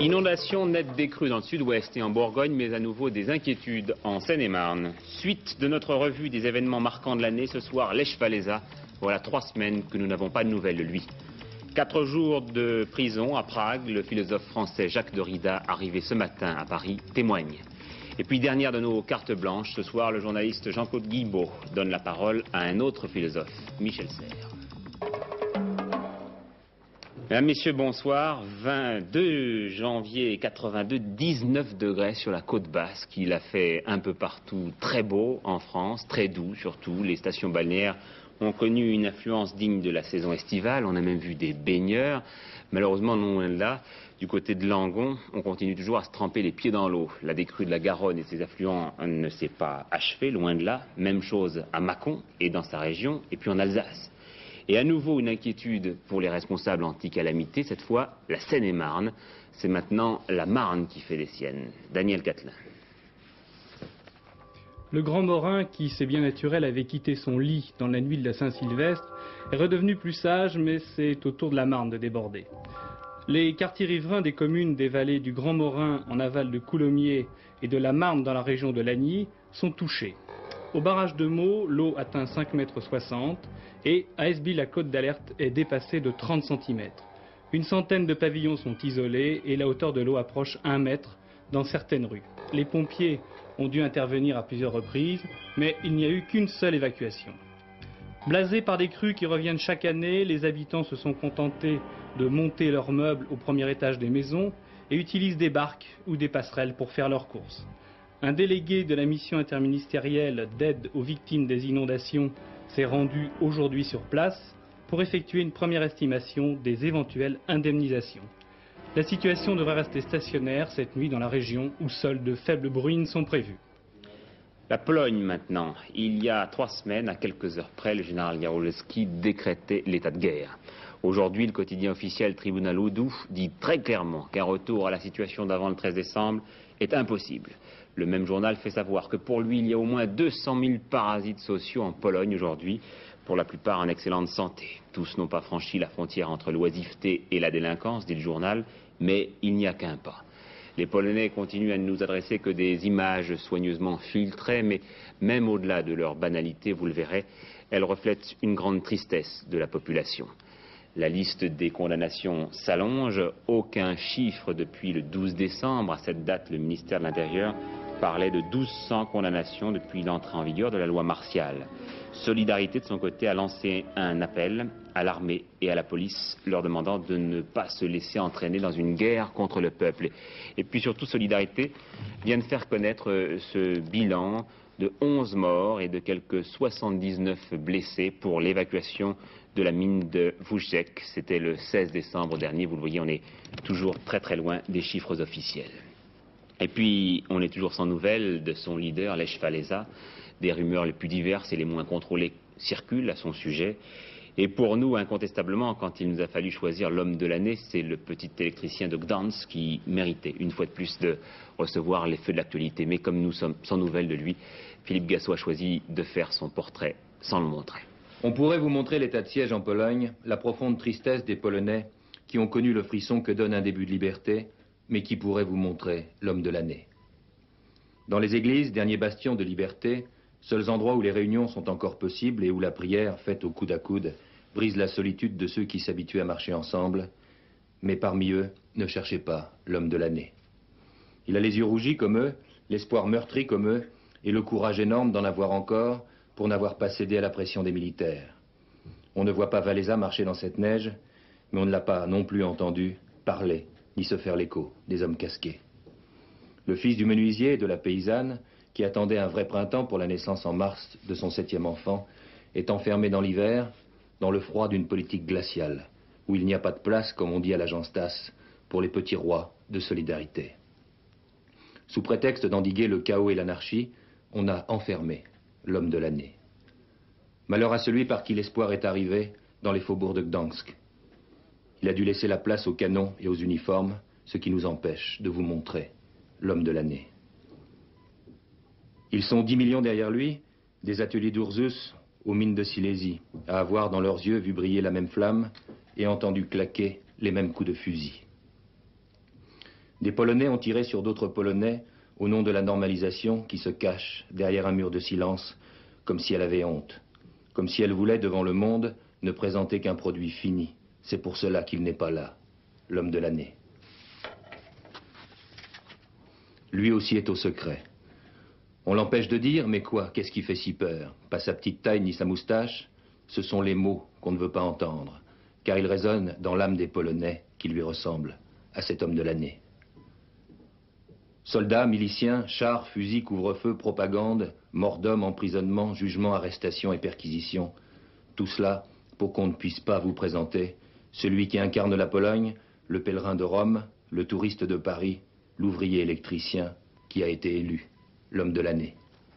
Inondation nette des crues dans le sud-ouest et en Bourgogne, mais à nouveau des inquiétudes en Seine-et-Marne. Suite de notre revue des événements marquants de l'année, ce soir, Lech Walesa. Voilà 3 semaines que nous n'avons pas de nouvelles de lui. 4 jours de prison à Prague, le philosophe français Jacques Derrida, arrivé ce matin à Paris, témoigne. Et puis dernière de nos cartes blanches, ce soir, le journaliste Jean-Claude Guilbault donne la parole à un autre philosophe, Michel Serres. Mesdames, Messieurs, bonsoir. 22 janvier 82, 19 degrés sur la côte basque. Il a fait un peu partout très beau en France, très doux surtout. Les stations balnéaires ont connu une affluence digne de la saison estivale. On a même vu des baigneurs. Malheureusement, non loin de là, du côté de Langon, on continue toujours à se tremper les pieds dans l'eau. La décrue de la Garonne et ses affluents ne s'est pas achevée, loin de là. Même chose à Mâcon et dans sa région, et puis en Alsace. Et à nouveau une inquiétude pour les responsables anti-calamité, cette fois la Seine-et-Marne. C'est maintenant la Marne qui fait les siennes. Daniel Catelin. Le Grand Morin, qui c'est bien naturel avait quitté son lit dans la nuit de la Saint-Sylvestre, est redevenu plus sage, mais c'est au tour de la Marne de déborder. Les quartiers riverains des communes des vallées du Grand Morin en aval de Coulommiers et de la Marne dans la région de Lagny sont touchés. Au barrage de Meaux, l'eau atteint 5,60 m et à Esby, la cote d'alerte est dépassée de 30 cm. Une centaine de pavillons sont isolés et la hauteur de l'eau approche 1 mètre dans certaines rues. Les pompiers ont dû intervenir à plusieurs reprises, mais il n'y a eu qu'une seule évacuation. Blasés par des crues qui reviennent chaque année, les habitants se sont contentés de monter leurs meubles au premier étage des maisons et utilisent des barques ou des passerelles pour faire leurs courses. Un délégué de la mission interministérielle d'aide aux victimes des inondations s'est rendu aujourd'hui sur place pour effectuer une première estimation des éventuelles indemnisations. La situation devrait rester stationnaire cette nuit dans la région où seules de faibles bruines sont prévues. La Pologne maintenant. Il y a 3 semaines, à quelques heures près, le général Jaruzelski décrétait l'état de guerre. Aujourd'hui, le quotidien officiel Tribunal Odu dit très clairement qu'un retour à la situation d'avant le 13 décembre est impossible. Le même journal fait savoir que pour lui, il y a au moins 200 000 parasites sociaux en Pologne aujourd'hui, pour la plupart en excellente santé. Tous n'ont pas franchi la frontière entre l'oisiveté et la délinquance, dit le journal, mais il n'y a qu'un pas. Les Polonais continuent à ne nous adresser que des images soigneusement filtrées, mais même au-delà de leur banalité, vous le verrez, elles reflètent une grande tristesse de la population. La liste des condamnations s'allonge, aucun chiffre depuis le 12 décembre. À cette date, le ministère de l'Intérieur parlait de 1200 condamnations depuis l'entrée en vigueur de la loi martiale. Solidarité, de son côté, a lancé un appel à l'armée et à la police, leur demandant de ne pas se laisser entraîner dans une guerre contre le peuple. Et puis surtout, Solidarité vient de faire connaître ce bilan de 11 morts et de quelques 79 blessés pour l'évacuation de la mine de Vucjak. C'était le 16 décembre dernier. Vous le voyez, on est toujours très très loin des chiffres officiels. Et puis, on est toujours sans nouvelles de son leader, Lech Walesa. Des rumeurs les plus diverses et les moins contrôlées circulent à son sujet. Et pour nous, incontestablement, quand il nous a fallu choisir l'homme de l'année, c'est le petit électricien de Gdansk qui méritait, une fois de plus, de recevoir les feux de l'actualité. Mais comme nous sommes sans nouvelles de lui, Philippe Gassot a choisi de faire son portrait sans le montrer. On pourrait vous montrer l'état de siège en Pologne, la profonde tristesse des Polonais qui ont connu le frisson que donne un début de liberté, mais qui pourrait vous montrer l'homme de l'année. Dans les églises, derniers bastions de liberté, seuls endroits où les réunions sont encore possibles et où la prière, faite au coude à coude, brise la solitude de ceux qui s'habituent à marcher ensemble, mais parmi eux, ne cherchez pas l'homme de l'année. Il a les yeux rougis comme eux, l'espoir meurtri comme eux, et le courage énorme d'en avoir encore pour n'avoir pas cédé à la pression des militaires. On ne voit pas Walesa marcher dans cette neige, mais on ne l'a pas non plus entendu parler, ni se faire l'écho des hommes casqués. Le fils du menuisier et de la paysanne, qui attendait un vrai printemps pour la naissance en mars de son 7e enfant, est enfermé dans l'hiver, dans le froid d'une politique glaciale, où il n'y a pas de place, comme on dit à l'agence TASS, pour les petits rois de solidarité. Sous prétexte d'endiguer le chaos et l'anarchie, on a enfermé l'homme de l'année. Malheur à celui par qui l'espoir est arrivé dans les faubourgs de Gdansk. Il a dû laisser la place aux canons et aux uniformes, ce qui nous empêche de vous montrer l'homme de l'année. Ils sont 10 millions derrière lui, des ateliers d'Ursus aux mines de Silésie, à avoir dans leurs yeux vu briller la même flamme et entendu claquer les mêmes coups de fusil. Des Polonais ont tiré sur d'autres Polonais au nom de la normalisation qui se cache derrière un mur de silence, comme si elle avait honte, comme si elle voulait, devant le monde, ne présenter qu'un produit fini. C'est pour cela qu'il n'est pas là, l'homme de l'année. Lui aussi est au secret. On l'empêche de dire, mais quoi, qu'est-ce qui fait si peur? Pas sa petite taille ni sa moustache, ce sont les mots qu'on ne veut pas entendre, car ils résonnent dans l'âme des Polonais qui lui ressemblent à cet homme de l'année. Soldats, miliciens, chars, fusils, couvre-feu, propagande, mort d'homme, emprisonnement, jugement, arrestation et perquisition. Tout cela pour qu'on ne puisse pas vous présenter celui qui incarne la Pologne, le pèlerin de Rome, le touriste de Paris, l'ouvrier électricien qui a été élu l'homme de l'année.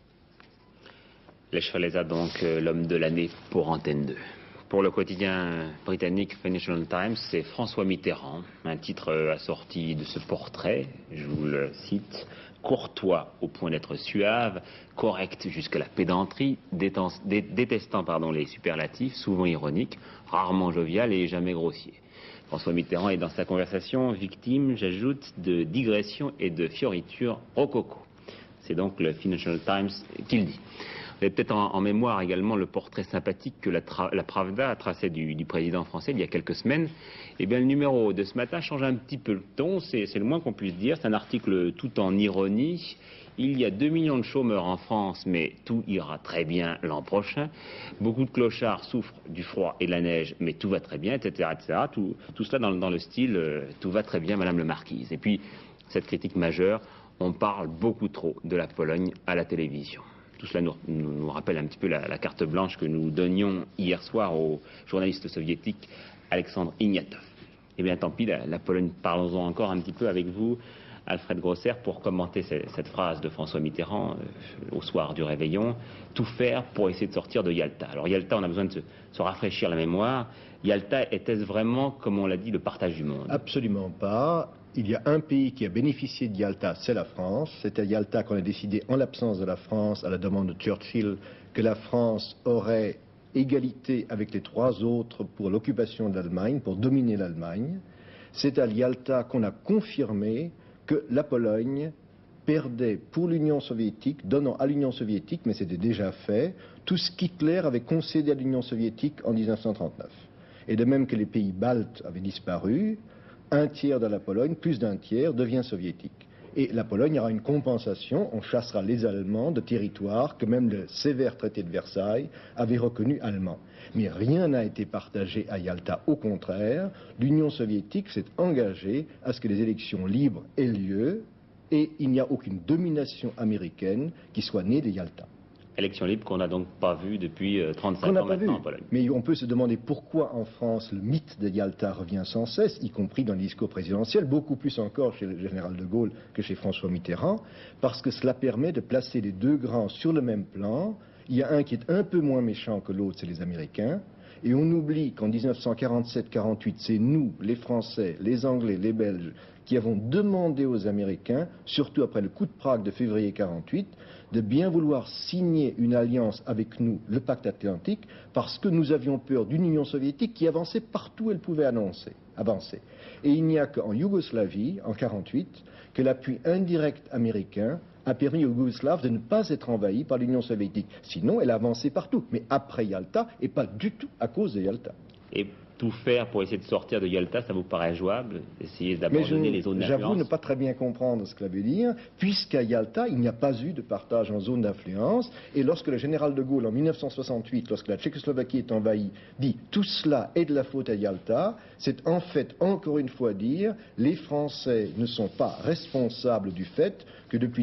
Lech Walesa, donc l'homme de l'année pour Antenne 2. Pour le quotidien britannique Financial Times, c'est François Mitterrand, un titre assorti de ce portrait, je vous le cite, courtois au point d'être suave, correct jusqu'à la pédanterie, détestant les superlatifs, souvent ironiques, rarement jovial et jamais grossier. François Mitterrand est dans sa conversation victime, j'ajoute, de digressions et de fioritures rococo. C'est donc le Financial Times qui le dit. Vous avez peut-être en mémoire également le portrait sympathique que la Pravda a tracé du président français il y a quelques semaines. Eh bien, le numéro de ce matin change un petit peu le ton, c'est le moins qu'on puisse dire. C'est un article tout en ironie. Il y a 2 millions de chômeurs en France, mais tout ira très bien l'an prochain. Beaucoup de clochards souffrent du froid et de la neige, mais tout va très bien, etc. etc. Tout cela dans le style « tout va très bien, Madame la Marquise ». Et puis, cette critique majeure, on parle beaucoup trop de la Pologne à la télévision. Tout cela nous rappelle un petit peu la carte blanche que nous donnions hier soir au journaliste soviétique Alexandre Ignatov. Eh bien, tant pis, la Pologne, parlons-en encore un petit peu avec vous, Alfred Grosser, pour commenter cette phrase de François Mitterrand au soir du réveillon, tout faire pour essayer de sortir de Yalta. Alors Yalta, on a besoin de se rafraîchir la mémoire. Yalta, était-ce vraiment, comme on l'a dit, le partage du monde? Absolument pas. Il y a un pays qui a bénéficié de Yalta, c'est la France. C'est à Yalta qu'on a décidé, en l'absence de la France, à la demande de Churchill, que la France aurait égalité avec les 3 autres pour l'occupation de l'Allemagne, pour dominer l'Allemagne. C'est à Yalta qu'on a confirmé que la Pologne perdait pour l'Union soviétique, donnant à l'Union soviétique, mais c'était déjà fait, tout ce qu'Hitler avait concédé à l'Union soviétique en 1939. Et de même que les pays baltes avaient disparu, un tiers de la Pologne, plus d'un tiers, devient soviétique. Et la Pologne aura une compensation, on chassera les Allemands de territoires que même le sévère traité de Versailles avait reconnu allemands. Mais rien n'a été partagé à Yalta, au contraire, l'Union soviétique s'est engagée à ce que les élections libres aient lieu et il n'y a aucune domination américaine qui soit née de Yalta. Élection libre qu'on n'a donc pas vue depuis 35 ans maintenant en Pologne. Mais on peut se demander pourquoi en France le mythe de Yalta revient sans cesse, y compris dans les discours présidentiels, beaucoup plus encore chez le général de Gaulle que chez François Mitterrand, parce que cela permet de placer les 2 grands sur le même plan. Il y a un qui est un peu moins méchant que l'autre, c'est les Américains. Et on oublie qu'en 1947-48, c'est nous, les Français, les Anglais, les Belges, qui avons demandé aux Américains, surtout après le coup de Prague de février 1948, de bien vouloir signer une alliance avec nous, le pacte atlantique, parce que nous avions peur d'une Union soviétique qui avançait partout où elle pouvait avancer. Et il n'y a qu'en Yougoslavie, en 1948, que l'appui indirect américain a permis aux Yougoslaves de ne pas être envahis par l'Union soviétique. Sinon, elle a avancé partout, mais après Yalta, et pas du tout à cause de Yalta. Et tout faire pour essayer de sortir de Yalta, ça vous paraît jouable? Essayer d'abandonner les zones d'influence? J'avoue ne pas très bien comprendre ce que cela veut dire, puisqu'à Yalta, il n'y a pas eu de partage en zone d'influence, et lorsque le général de Gaulle, en 1968, lorsque la Tchécoslovaquie est envahie, dit « tout cela est de la faute à Yalta », c'est en fait, encore une fois dire « les Français ne sont pas responsables du fait que depuis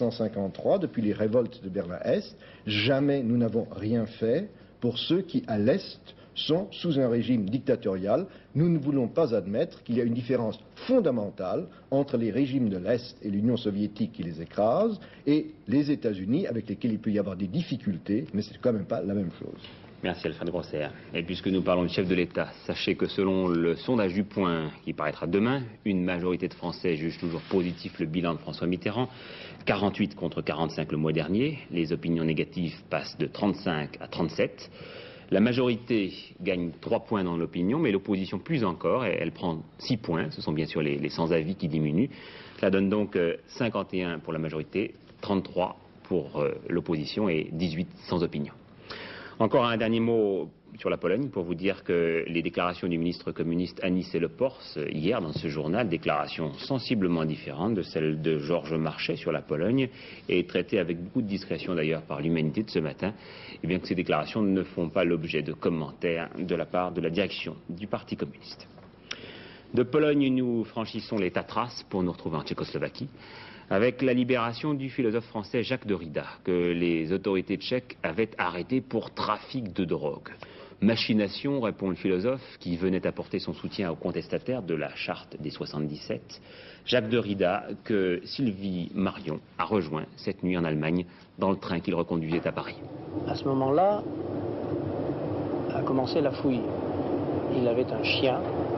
1953, depuis les révoltes de Berlin-Est, jamais nous n'avons rien fait pour ceux qui, à l'Est, sont sous un régime dictatorial. Nous ne voulons pas admettre qu'il y a une différence fondamentale entre les régimes de l'Est et l'Union soviétique qui les écrase et les États-Unis avec lesquels il peut y avoir des difficultés, mais c'est quand même pas la même chose. Merci Alfred Grosser. Et puisque nous parlons du chef de l'État, sachez que selon le sondage du Point qui paraîtra demain, une majorité de Français juge toujours positif le bilan de François Mitterrand. 48 contre 45 le mois dernier. Les opinions négatives passent de 35 à 37. La majorité gagne 3 points dans l'opinion, mais l'opposition plus encore, elle prend 6 points. Ce sont bien sûr les sans-avis qui diminuent. Cela donne donc 51 pour la majorité, 33 pour l'opposition et 18 sans opinion. Encore un dernier mot sur la Pologne pour vous dire que les déclarations du ministre communiste Anis Lepors hier dans ce journal, déclarations sensiblement différentes de celles de Georges Marchais sur la Pologne et traitées avec beaucoup de discrétion d'ailleurs par l'Humanité de ce matin, et bien que ces déclarations ne font pas l'objet de commentaires de la part de la direction du Parti communiste. De Pologne, nous franchissons les Tatras pour nous retrouver en Tchécoslovaquie, avec la libération du philosophe français Jacques Derrida, que les autorités tchèques avaient arrêté pour trafic de drogue. Machination, répond le philosophe, qui venait apporter son soutien aux contestataires de la charte des 77. Jacques Derrida, que Sylvie Marion a rejoint cette nuit en Allemagne, dans le train qu'il reconduisait à Paris. À ce moment-là, a commencé la fouille. Il avait un chien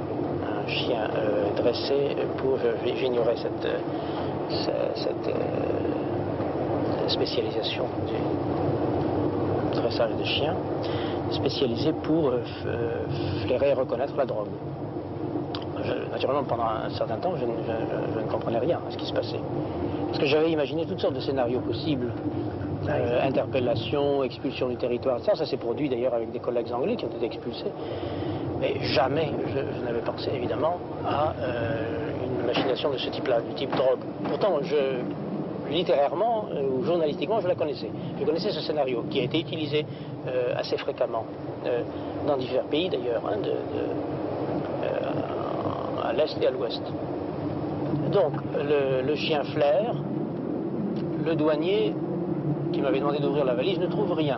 dressé pour... J'ignorais cette spécialisation du dressage de chiens, spécialisé pour flairer et reconnaître la drogue. Naturellement, pendant un certain temps, je ne comprenais rien à ce qui se passait. Parce que j'avais imaginé toutes sortes de scénarios possibles. Interpellation, expulsion du territoire, ça s'est produit d'ailleurs avec des collègues anglais qui ont été expulsés. Mais jamais je n'avais pensé évidemment à une machination de ce type-là, du type drogue. Pourtant, littérairement ou journalistiquement, je la connaissais. Je connaissais ce scénario qui a été utilisé assez fréquemment dans divers pays d'ailleurs, hein, à l'est et à l'ouest. Donc, le chien flaire, le douanier qui m'avait demandé d'ouvrir la valise ne trouve rien.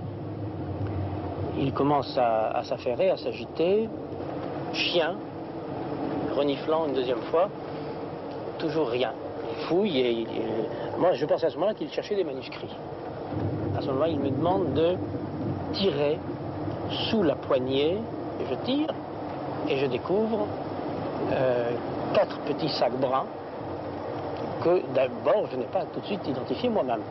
Il commence à s'affairer, à s'agiter, chien, reniflant une deuxième fois, toujours rien. Il fouille et moi je pense à ce moment-là qu'il cherchait des manuscrits. À ce moment-là, il me demande de tirer sous la poignée, et je tire, et je découvre 4 petits sacs bruns que d'abord je n'ai pas tout de suite identifié moi-même.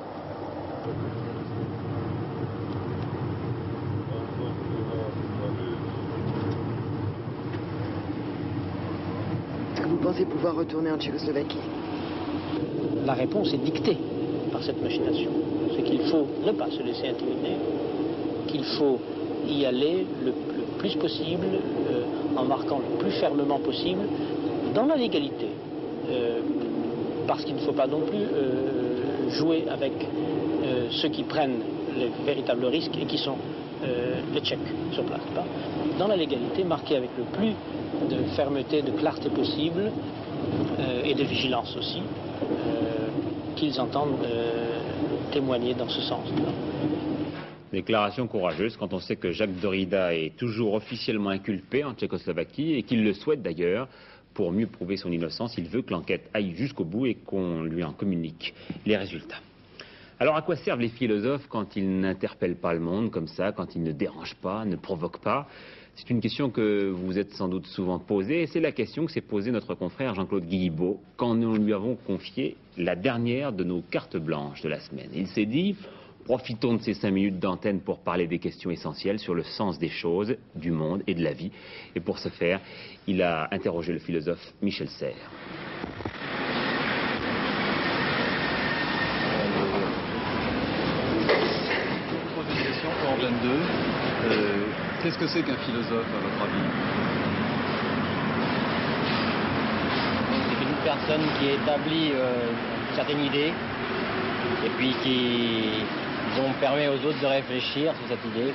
Est-ce que vous pensez pouvoir retourner en Tchécoslovaquie? La réponse est dictée par cette machination. C'est qu'il faut ne pas se laisser intimider, qu'il faut y aller le plus possible, en marquant le plus fermement possible, dans la légalité. Parce qu'il ne faut pas non plus jouer avec ceux qui prennent les véritables risques et qui sont les Tchèques sur place. Dans la légalité, marquée avec le plus de fermeté, de clarté possible et de vigilance aussi, qu'ils entendent témoigner dans ce sens. Déclaration courageuse quand on sait que Jacques Derrida est toujours officiellement inculpé en Tchécoslovaquie et qu'il le souhaite d'ailleurs. Pour mieux prouver son innocence, il veut que l'enquête aille jusqu'au bout et qu'on lui en communique les résultats. Alors à quoi servent les philosophes quand ils n'interpellent pas le monde comme ça, quand ils ne dérangent pas, ne provoquent pas? C'est une question que vous vous êtes sans doute souvent posée, et c'est la question que s'est posée notre confrère Jean-Claude Guillibaud quand nous lui avons confié la dernière de nos cartes blanches de la semaine. Il s'est dit, profitons de ces 5 minutes d'antenne pour parler des questions essentielles sur le sens des choses, du monde et de la vie. Et pour ce faire, il a interrogé le philosophe Michel Serres. Qu'est-ce que c'est qu'un philosophe, à votre avis? C'est une personne qui établit une certaine idée et puis qui permet aux autres de réfléchir sur cette idée.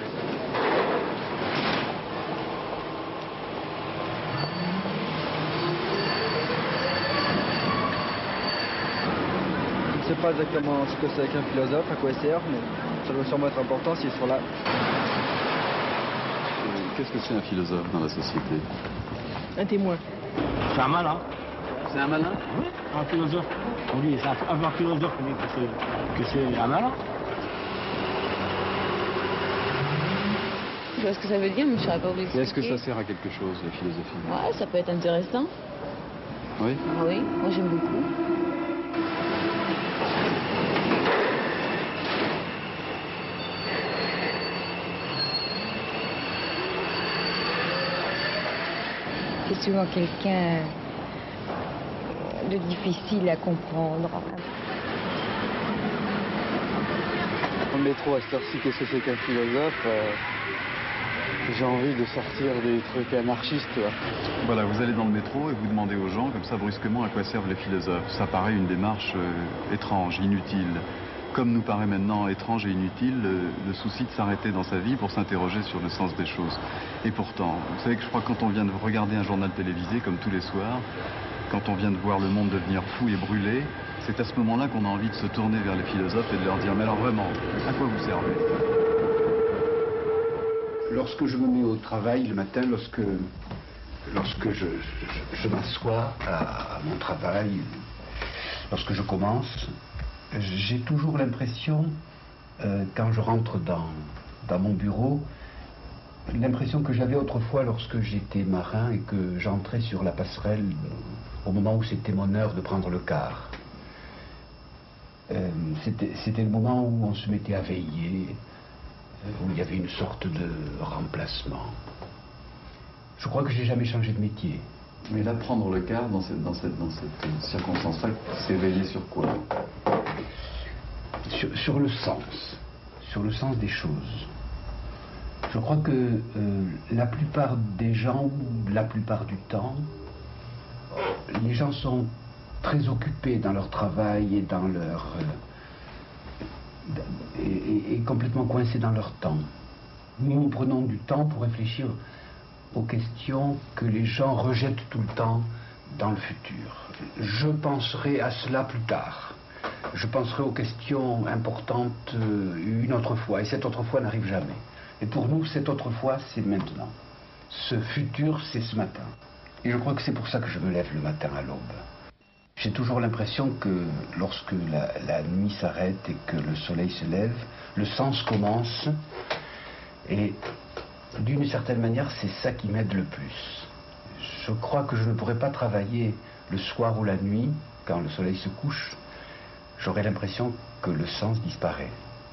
Je ne sais pas exactement ce que c'est qu'un philosophe, à quoi il sert, mais ça doit sûrement être important s'ils sont là. Qu'est-ce que c'est un philosophe dans la société? Un témoin. C'est un malin. C'est un malin? Oui, un philosophe. On dit c'est un philosophe que c'est un malin. Je vois ce que ça veut dire, mais je ne saurais pas vous Et expliquer. est-ce que ça sert à quelque chose, la philosophie? Ouais, ça peut être intéressant. Oui? Ah oui, moi j'aime beaucoup. c'est souvent quelqu'un de difficile à comprendre. Dans le métro à cette heure-ci, qu'est-ce que c'est qu'un philosophe? J'ai envie de sortir des trucs anarchistes. Voilà, vous allez dans le métro et vous demandez aux gens, comme ça brusquement, à quoi servent les philosophes. Ça paraît une démarche étrange, inutile. Comme nous paraît maintenant étrange et inutile le souci de s'arrêter dans sa vie pour s'interroger sur le sens des choses. Et pourtant, vous savez que je crois que quand on vient de regarder un journal télévisé, comme tous les soirs, quand on vient de voir le monde devenir fou et brûlé, c'est à ce moment-là qu'on a envie de se tourner vers les philosophes et de leur dire « Mais alors vraiment, à quoi vous servez ?» Lorsque je me mets au travail le matin, lorsque je m'assois à mon travail, lorsque je commence, j'ai toujours l'impression, quand je rentre dans mon bureau, l'impression que j'avais autrefois lorsque j'étais marin et que j'entrais sur la passerelle au moment où c'était mon heure de prendre le car. C'était le moment où on se mettait à veiller, où il y avait une sorte de remplacement. Je crois que j'ai jamais changé de métier. Mais là, prendre le car dans cette circonstance-là, c'est veiller sur quoi? Sur le sens des choses. Je crois que la plupart des gens, la plupart du temps, les gens sont très occupés dans leur travail et dans leur... et complètement coincés dans leur temps. Nous prenons du temps pour réfléchir aux questions que les gens rejettent tout le temps dans le futur. Je penserai à cela plus tard. Je penserai aux questions importantes une autre fois, et cette autre fois n'arrive jamais. Et pour nous, cette autre fois, c'est maintenant. Ce futur, c'est ce matin. Et je crois que c'est pour ça que je me lève le matin à l'aube. J'ai toujours l'impression que lorsque la nuit s'arrête et que le soleil se lève, le sens commence, et d'une certaine manière, c'est ça qui m'aide le plus. Je crois que je ne pourrais pas travailler le soir ou la nuit, quand le soleil se couche. J'aurais l'impression que le sens disparaît.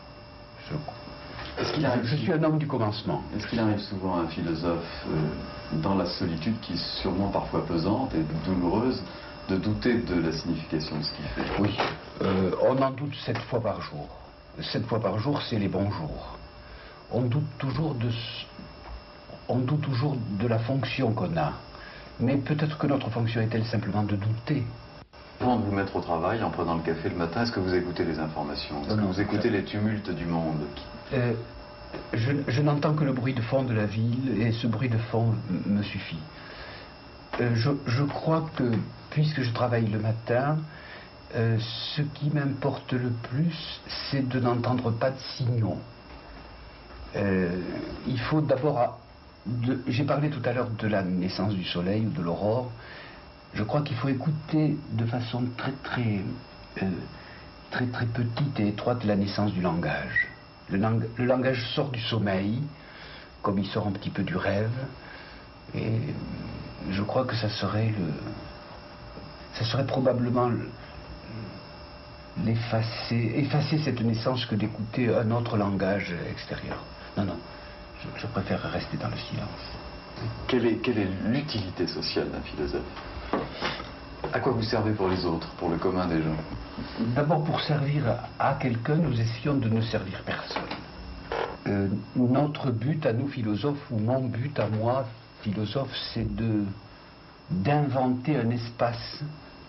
Je suis un homme du commencement. Est-ce qu'il arrive souvent à un philosophe, dans la solitude qui est sûrement parfois pesante et douloureuse, de douter de la signification de ce qu'il fait? Oui, on en doute 7 fois par jour. 7 fois par jour, c'est les bons jours. On doute toujours de la fonction qu'on a. Mais peut-être que notre fonction est-elle simplement de douter. Avant de vous mettre au travail, en prenant le café le matin, est-ce que vous écoutez les informations? Est-ce que vous écoutez les tumultes du monde? Je n'entends que le bruit de fond de la ville, et ce bruit de fond me suffit. Je crois que, puisque je travaille le matin, ce qui m'importe le plus, c'est de n'entendre pas de signaux. Il faut d'abord... J'ai parlé tout à l'heure de la naissance du soleil ou de l'aurore. Je crois qu'il faut écouter de façon très petite et étroite la naissance du langage. Le langage sort du sommeil, comme il sort un petit peu du rêve, et je crois que ça serait probablement effacer cette naissance que d'écouter un autre langage extérieur. Non, je préfère rester dans le silence. Quelle est l'utilité sociale d'un philosophe? À quoi vous servez pour les autres, pour le commun des gens? D'abord, pour servir à quelqu'un, nous essayons de ne servir personne. Notre but à nous philosophes, ou mon but à moi, philosophe, c'est d'inventer un espace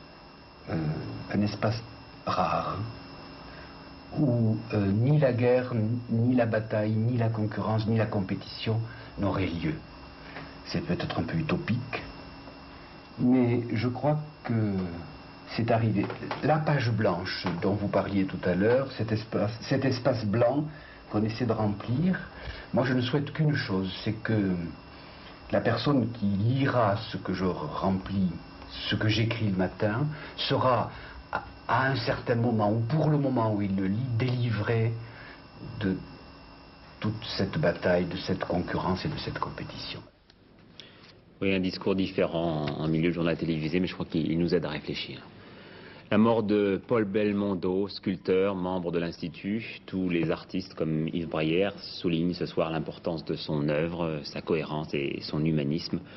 rare, où ni la guerre, ni la bataille, ni la concurrence, ni la compétition n'auraient lieu. C'est peut-être un peu utopique, mais je crois que c'est arrivé. La page blanche dont vous parliez tout à l'heure, cet espace blanc qu'on essaie de remplir, moi je ne souhaite qu'une chose, c'est que la personne qui lira ce que je remplis, ce que j'écris le matin, sera à un certain moment, ou pour le moment où il le lit, délivré de toute cette bataille, de cette concurrence et de cette compétition. Oui, un discours différent en milieu de journal télévisé, mais je crois qu'il nous aide à réfléchir. La mort de Paul Belmondo, sculpteur, membre de l'Institut, tous les artistes comme Yves Braillère soulignent ce soir l'importance de son œuvre, sa cohérence et son humanisme.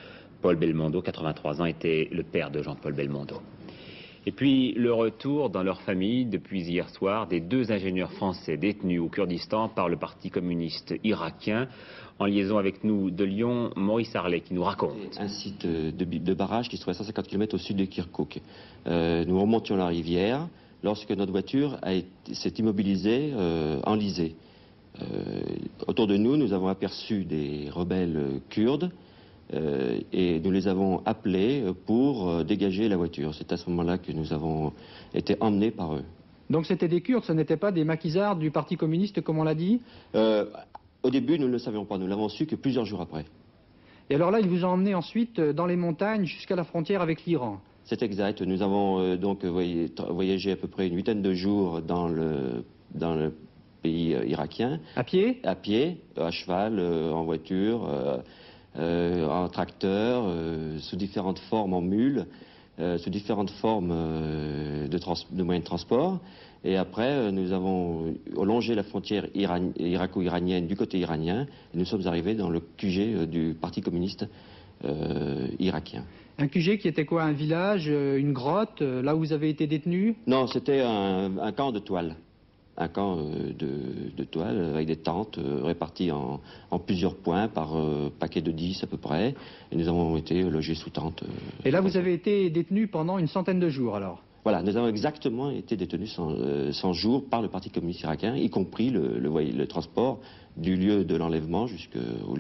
Paul Belmondo, 83 ans, était le père de Jean-Paul Belmondo. Et puis le retour dans leur famille depuis hier soir des 2 ingénieurs français détenus au Kurdistan par le Parti communiste irakien. En liaison avec nous de Lyon, Maurice Harlet qui nous raconte. Un site de barrage qui se trouve à 150 km au sud de Kirkouk. Nous remontions la rivière lorsque notre voiture s'est immobilisée, enlisée. Autour de nous, nous avons aperçu des rebelles kurdes et nous les avons appelés pour dégager la voiture. C'est à ce moment-là que nous avons été emmenés par eux. Donc c'était des Kurdes, ce n'étaient pas des maquisards du Parti communiste comme on l'a dit? Au début, nous ne le savions pas. Nous l'avons su que plusieurs jours après. Et alors là, ils vous ont emmené ensuite dans les montagnes jusqu'à la frontière avec l'Iran? C'est exact. Nous avons donc voyagé à peu près une 8aine de jours dans le pays irakien. À pied? À pied, à cheval, en voiture, en tracteur, sous différentes formes, en mule, sous différentes formes de moyens de transport. Et après, nous avons longé la frontière irako-iranienne du côté iranien. Et nous sommes arrivés dans le QG du Parti communiste irakien. Un QG qui était quoi? Un village, une grotte, là où vous avez été détenu? Non, c'était un camp de toile. Un camp de toile avec des tentes réparties en plusieurs points par paquet de 10 à peu près. Et nous avons été logés sous tente. Et là, vous avez été détenu pendant une centaine de jours alors? Voilà, nous avons exactement été détenus 100 jours par le Parti communiste irakien, y compris le transport du lieu de l'enlèvement jusqu'à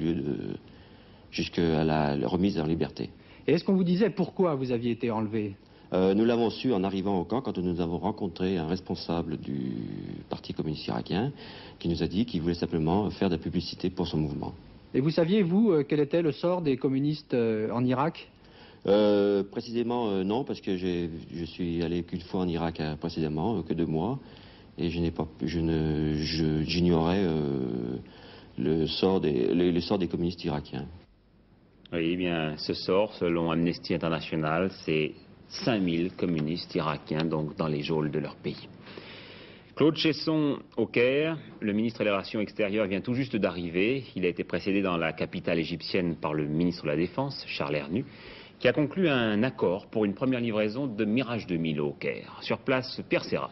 la remise en liberté. Et est-ce qu'on vous disait pourquoi vous aviez été enlevé? Nous l'avons su en arrivant au camp quand nous avons rencontré un responsable du Parti communiste irakien qui nous a dit qu'il voulait simplement faire de la publicité pour son mouvement. Et vous saviez, vous, quel était le sort des communistes en Irak? Précisément non, parce que je suis allé qu'une fois en Irak précédemment, que 2 mois, et j'ignorais le sort des communistes irakiens. Oui, eh bien, ce sort, selon Amnesty International, c'est 5000 communistes irakiens, donc dans les geôles de leur pays. Claude Cheysson au Caire, le ministre des Relations extérieures vient tout juste d'arriver. Il a été précédé dans la capitale égyptienne par le ministre de la Défense, Charles Hernu, qui a conclu un accord pour une première livraison de Mirage 2000 au Caire. Sur place, Pierre Serra.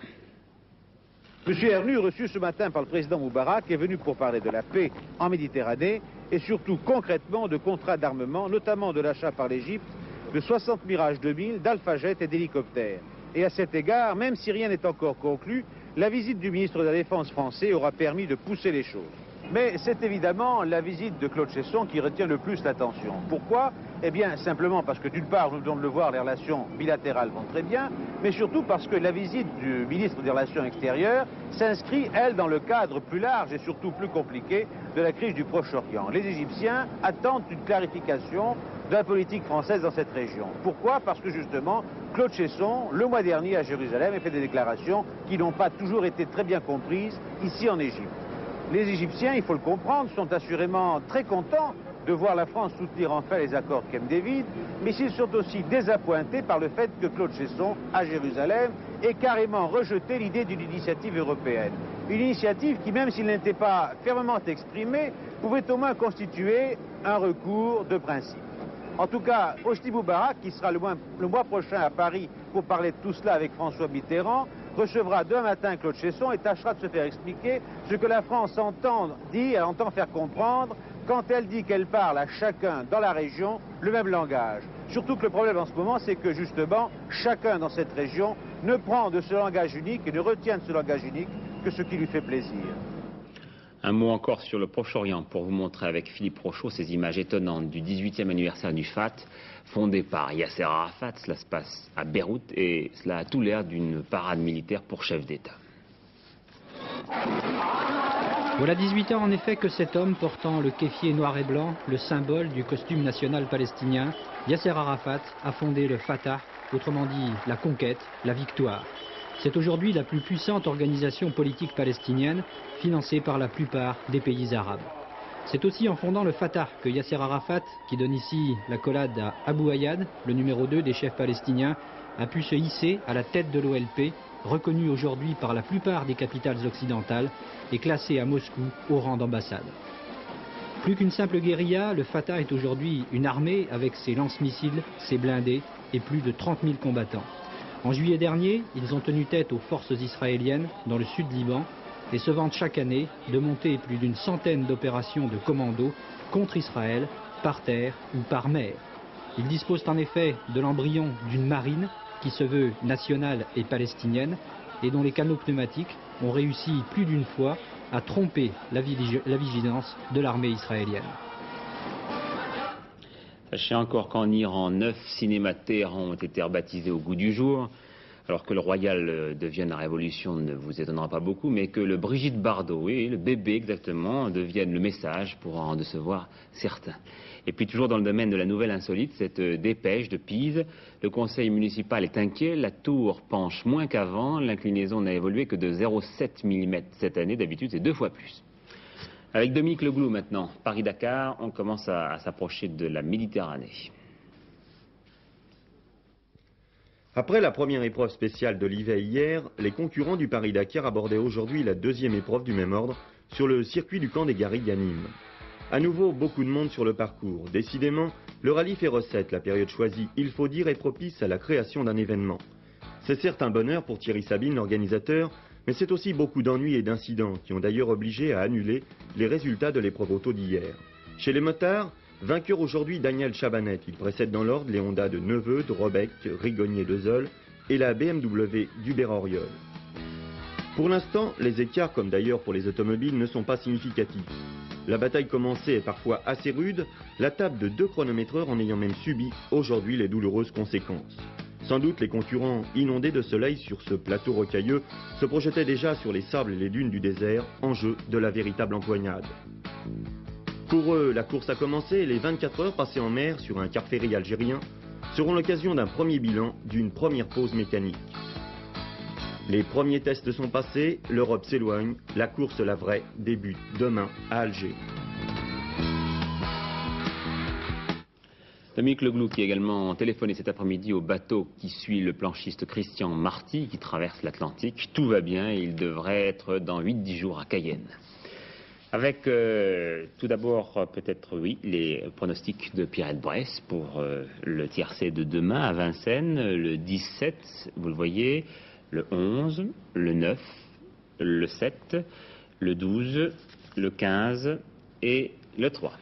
M. Hernu, reçu ce matin par le président Moubarak, est venu pour parler de la paix en Méditerranée et surtout concrètement de contrats d'armement, notamment de l'achat par l'Égypte de 60 Mirage 2000, d'Alpha-Jet et d'hélicoptères. Et à cet égard, même si rien n'est encore conclu, la visite du ministre de la Défense français aura permis de pousser les choses. Mais c'est évidemment la visite de Claude Cheysson qui retient le plus l'attention. Pourquoi? Eh bien, simplement parce que d'une part, nous venons de le voir, les relations bilatérales vont très bien, mais surtout parce que la visite du ministre des Relations extérieures s'inscrit, elle, dans le cadre plus large et surtout plus compliqué de la crise du Proche-Orient. Les Égyptiens attendent une clarification de la politique française dans cette région. Pourquoi? Parce que justement, Claude Cheysson, le mois dernier à Jérusalem, a fait des déclarations qui n'ont pas toujours été très bien comprises ici en Égypte. Les Égyptiens, il faut le comprendre, sont assurément très contents de voir la France soutenir enfin les accords de Camp David, mais ils sont aussi désappointés par le fait que Claude Cheysson, à Jérusalem, ait carrément rejeté l'idée d'une initiative européenne. Une initiative qui, même s'il n'était pas fermement exprimée, pouvait au moins constituer un recours de principe. En tout cas, Hosni Moubarak, qui sera le mois prochain à Paris pour parler de tout cela avec François Mitterrand, recevra demain matin Claude Cheysson et tâchera de se faire expliquer ce que la France entend dire, elle entend faire comprendre quand elle dit qu'elle parle à chacun dans la région le même langage. Surtout que le problème en ce moment, c'est que justement, chacun dans cette région ne prend de ce langage unique et ne retient de ce langage unique que ce qui lui fait plaisir. Un mot encore sur le Proche-Orient pour vous montrer avec Philippe Rochaud ces images étonnantes du 18e anniversaire du FAT, fondé par Yasser Arafat. Cela se passe à Beyrouth et cela a tout l'air d'une parade militaire pour chef d'État. Voilà 18 ans en effet que cet homme portant le kéfier noir et blanc, le symbole du costume national palestinien, Yasser Arafat, a fondé le Fatah, autrement dit la conquête, la victoire. C'est aujourd'hui la plus puissante organisation politique palestinienne, financée par la plupart des pays arabes. C'est aussi en fondant le Fatah que Yasser Arafat, qui donne ici l'accolade à Abou Ayyad, le numéro 2 des chefs palestiniens, a pu se hisser à la tête de l'OLP, reconnu aujourd'hui par la plupart des capitales occidentales et classé à Moscou au rang d'ambassade. Plus qu'une simple guérilla, le Fatah est aujourd'hui une armée avec ses lance-missiles, ses blindés et plus de 30 000 combattants. En juillet dernier, ils ont tenu tête aux forces israéliennes dans le sud Liban et se vantent chaque année de monter plus d'une centaine d'opérations de commando contre Israël, par terre ou par mer. Ils disposent en effet de l'embryon d'une marine qui se veut nationale et palestinienne et dont les canaux pneumatiques ont réussi plus d'une fois à tromper la vigilance de l'armée israélienne. Sachez encore qu'en Iran, 9 cinémas Téhéran ont été rebaptisés au goût du jour, alors que le Royal devienne la Révolution ne vous étonnera pas beaucoup, mais que le Brigitte Bardot, et le bébé exactement, deviennent le message pour en décevoir certains. Et puis toujours dans le domaine de la nouvelle insolite, cette dépêche de Pise, le conseil municipal est inquiet, la tour penche moins qu'avant, l'inclinaison n'a évolué que de 0,7 mm cette année, d'habitude c'est 2 fois plus. Avec Dominique Leglou maintenant, Paris-Dakar, on commence à s'approcher de la Méditerranée. Après la première épreuve spéciale de l'IVA hier, les concurrents du Paris-Dakar abordaient aujourd'hui la deuxième épreuve du même ordre sur le circuit du camp des Garrigues à Nîmes. À nouveau, beaucoup de monde sur le parcours. Décidément, le rallye fait recette, la période choisie, il faut dire, est propice à la création d'un événement. C'est certes un bonheur pour Thierry Sabine, l'organisateur, mais c'est aussi beaucoup d'ennuis et d'incidents qui ont d'ailleurs obligé à annuler les résultats de l'épreuve auto d'hier. Chez les motards, vainqueur aujourd'hui Daniel Chabannet. Il précède dans l'ordre les Honda de Neveu, de Robec, Rigonier de Zoll et la BMW d'Hubert-Auriol. Pour l'instant, les écarts, comme d'ailleurs pour les automobiles, ne sont pas significatifs. La bataille commencée est parfois assez rude, la table de 2 chronométreurs en ayant même subi aujourd'hui les douloureuses conséquences. Sans doute les concurrents inondés de soleil sur ce plateau rocailleux se projetaient déjà sur les sables et les dunes du désert, enjeu de la véritable empoignade. Pour eux, la course a commencé et les 24 heures passées en mer sur un car ferry algérien seront l'occasion d'un premier bilan, d'une première pause mécanique. Les premiers tests sont passés, l'Europe s'éloigne, la course la vraie débute demain à Alger. Dominique Leglou qui a également téléphoné cet après-midi au bateau qui suit le planchiste Christian Marty qui traverse l'Atlantique. Tout va bien et il devrait être dans 8-10 jours à Cayenne. Avec tout d'abord peut-être oui les pronostics de Pierrette Bresse pour le tiercé de demain à Vincennes, le 17, vous le voyez, le 11, le 9, le 7, le 12, le 15 et le 3.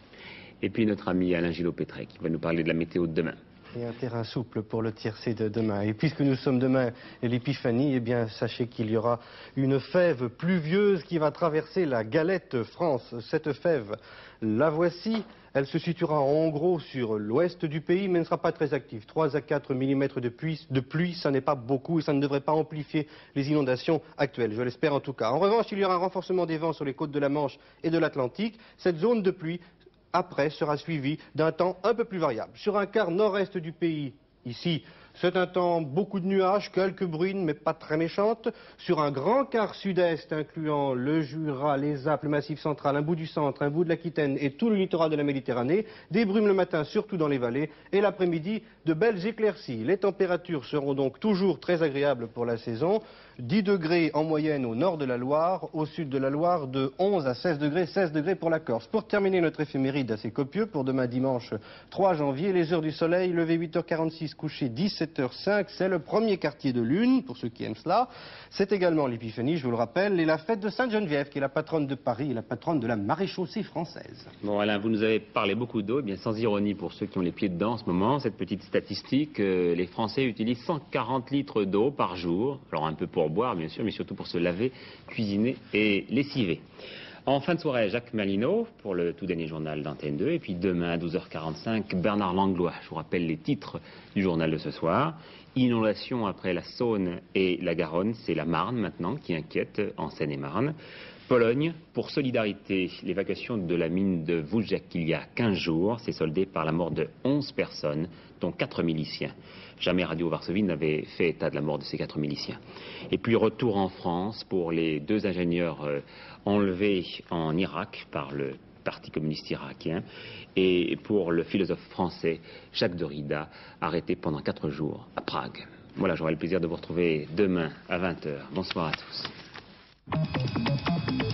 Et puis notre ami Alain Gillot-Pétret qui va nous parler de la météo de demain. Et un terrain souple pour le tiercé de demain. Et puisque nous sommes demain l'épiphanie, eh bien sachez qu'il y aura une fève pluvieuse qui va traverser la Galette France. Cette fève, la voici. Elle se situera en gros sur l'ouest du pays, mais ne sera pas très active. 3 à 4 mm de pluie, ça n'est pas beaucoup et ça ne devrait pas amplifier les inondations actuelles, je l'espère en tout cas. En revanche, il y aura un renforcement des vents sur les côtes de la Manche et de l'Atlantique. Cette zone de pluie après sera suivi d'un temps un peu plus variable. Sur un quart nord-est du pays, ici, c'est un temps, beaucoup de nuages, quelques bruines, mais pas très méchantes. Sur un grand quart sud-est, incluant le Jura, les Alpes, le Massif central, un bout du centre, un bout de l'Aquitaine et tout le littoral de la Méditerranée, des brumes le matin, surtout dans les vallées, et l'après-midi, de belles éclaircies. Les températures seront donc toujours très agréables pour la saison. 10 degrés en moyenne au nord de la Loire, au sud de la Loire de 11 à 16 degrés pour la Corse. Pour terminer notre éphéméride assez copieux, pour demain dimanche 3 janvier, les heures du soleil, levé 8h46, couché 17h05, c'est le premier quartier de lune, pour ceux qui aiment cela. C'est également l'épiphanie, je vous le rappelle, et la fête de Sainte-Geneviève, qui est la patronne de Paris et la patronne de la maréchaussée française. Bon Alain, vous nous avez parlé beaucoup d'eau, eh bien sans ironie pour ceux qui ont les pieds dedans en ce moment, cette petite statistique, les Français utilisent 140 litres d'eau par jour, alors un peu pour boire bien sûr, mais surtout pour se laver, cuisiner et lessiver. En fin de soirée, Jacques Malinaud pour le tout dernier journal d'Antenne 2, et puis demain à 12h45, Bernard Langlois. Je vous rappelle les titres du journal de ce soir. Inondation après la Saône et la Garonne, c'est la Marne maintenant qui inquiète en Seine-et-Marne. Pologne, pour solidarité, l'évacuation de la mine de Wujek il y a 15 jours s'est soldée par la mort de 11 personnes, dont 4 miliciens. Jamais Radio Varsovie n'avait fait état de la mort de ces 4 miliciens. Et puis retour en France pour les 2 ingénieurs enlevés en Irak par le Parti communiste irakien et pour le philosophe français Jacques Derrida, arrêté pendant 4 jours à Prague. Voilà, j'aurai le plaisir de vous retrouver demain à 20h. Bonsoir à tous.